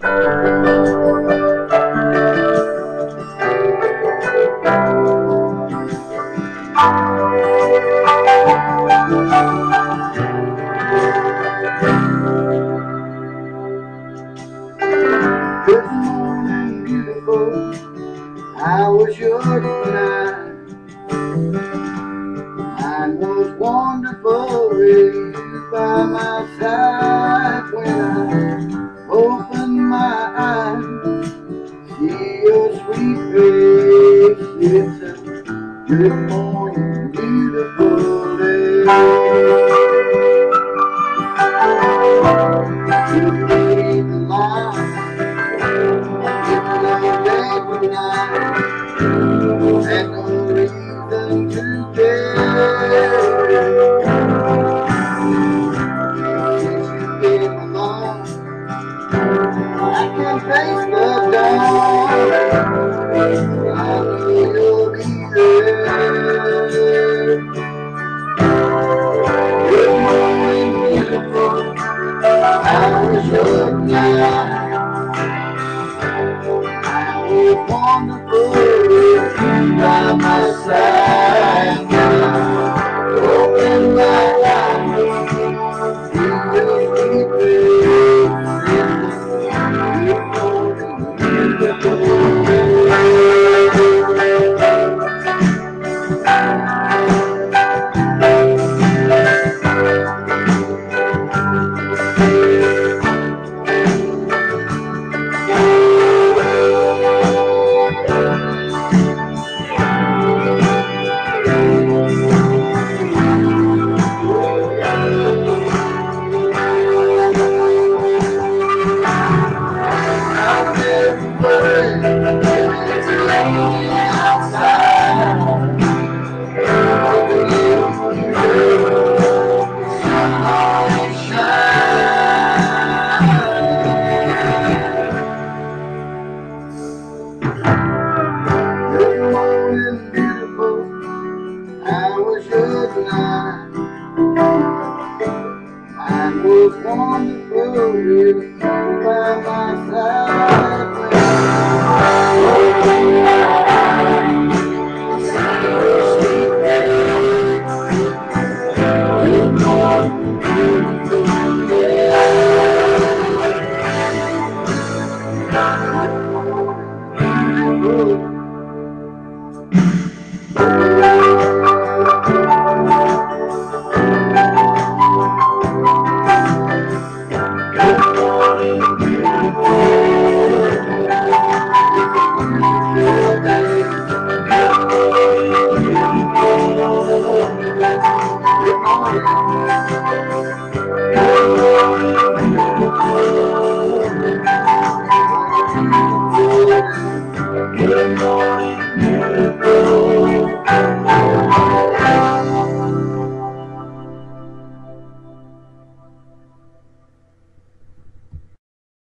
Good morning, beautiful. How was your night? Mine was wonderful with you by my side. When I opened my eyes, see your sweet face. It's a good morning, beautiful day. You made the line, it's no day for night, and no reason to care. Since you came along, I can face the dawn. I know you'll be there. Good morning, beautiful. How was your night? I was wonderful with you by my side. When I opened my